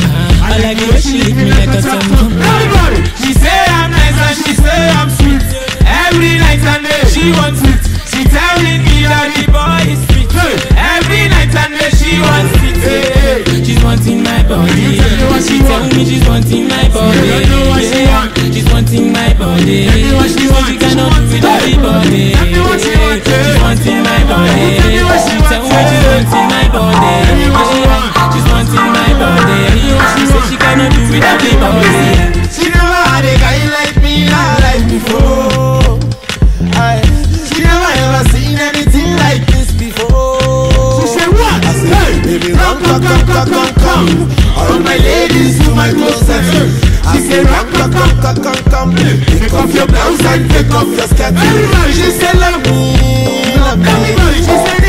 I like the way she lick me like a tum-tum. Everybody, she say I'm nice and she say I'm sweet. Every night and day she wants it. She telling me that the boy is sweet. Every night and day she wants it. She's wanting my body. She tell me she's wanting my body. She's wanting my body. She cannot do without the body. She's wanting my body. She tell me she's wanting my body. She's wanting my body. She says she cannot do without the body. She never had a guy like me in her life before. She never ever seen anything like this before. She said what? I said, hey, baby, come. All my ladies to my closet. She said, come. Take off your blouse and take off your skirt. She said, love me. She said,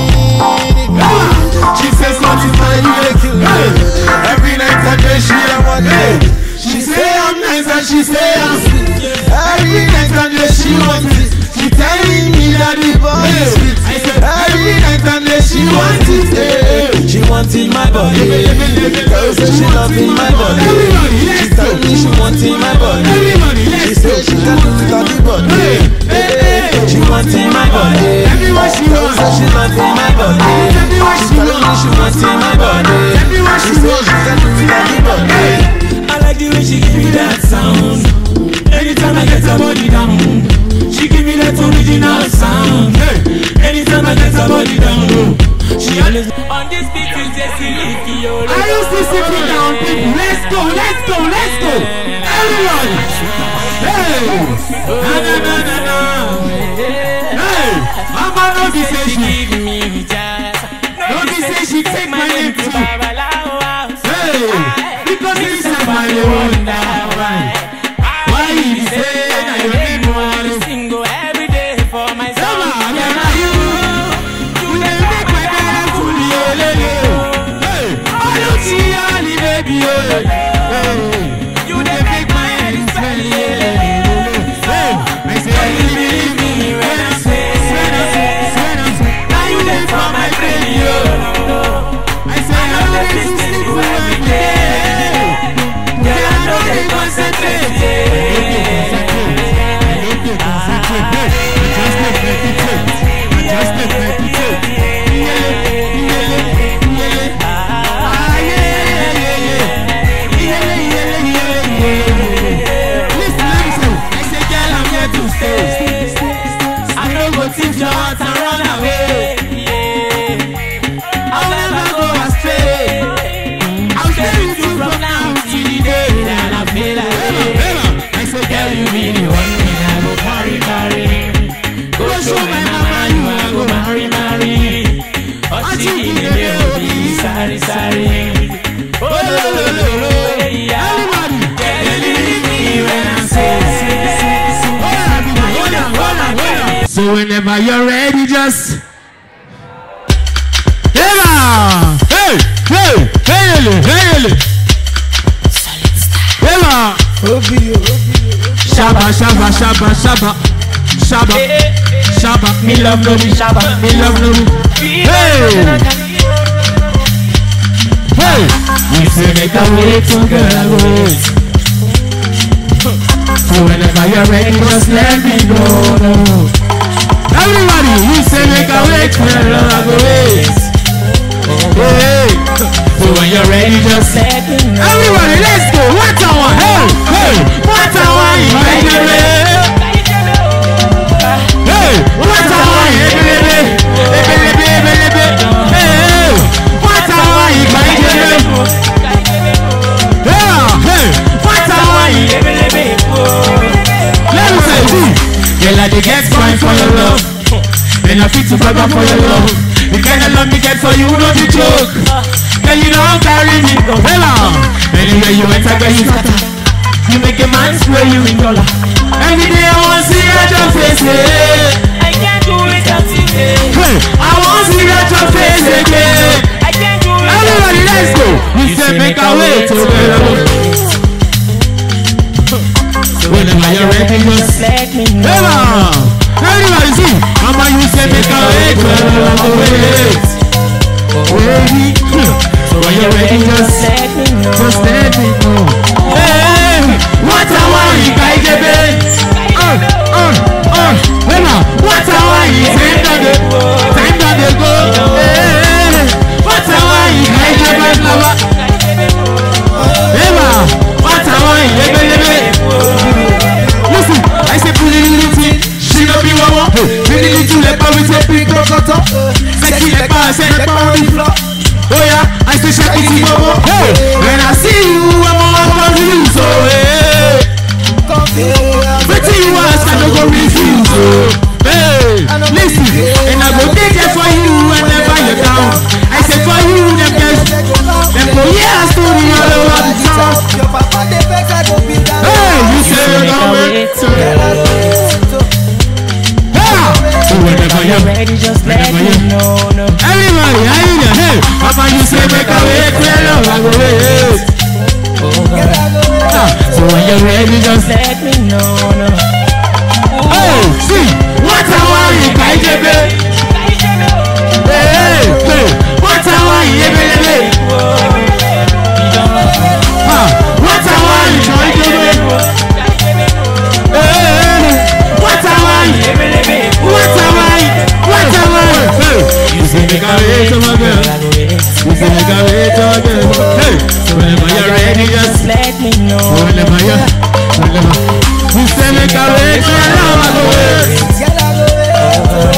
she says, what is my miracle? Every night and day she a one day. She say I'm nice and she say I'm sweet. Every night and day she wants it. She telling me that the boy is sweet. Every night and day she wants it. She wanting my body. Girl says she loving my body. She telling me she wanting my body. She says she can't do without the body. She wanting my body. Girl says she loving my body. She telling me she wanting my body. She says she can't do without the body. I like the way she give me that sound. Anytime I get her body down, she give me that original sound. Anytime I get her body down, she always on this beat is just silly. I used to sit me down, people. Let's go. Everyone. Hey. No. Hey. Mama no be say she give me just. No be say she take my name too. Hey. Because it's my wonder why you say I don't want to single every day for myself. You make my bed to the hey, I don't see any baby. You make my head swell. I say you believe me when I say now you there for my friend. I say I don't listen to you every day. I know they concentrate. So whenever you're ready, just hey, Shabba, me love no be Shabba, me love no be. Hey, you say make a way to girl wait. So whenever you're ready, just let me go. Everybody, you say make a way to girl wait. Hey, so when you're ready, just let me know. Everybody, let's go. What I want, hey, what I want, hey, what I want, hey, what I want, let me say, girl, I get fine for your love, and I fit to brag for your love. The kind of love me get for you, no be joke. Girl, you don't carry me, go hell. Anywhere you enter, girl, you scatter. You make a man swear you in dollar. Every day I want to see your face, I can't do it without you. Hey, I want to see your face again. I can't do it. Everybody, let's go. You said make a way to the whenever you're ready, just let me know. Everybody see, Mama, you say make a way to the wait. So when you're ready, just let me know. Just my girl. You say make a wait on girl. Hey, whenever you're ready, just let me know. Whenever you say make a wait on girl, I go wait.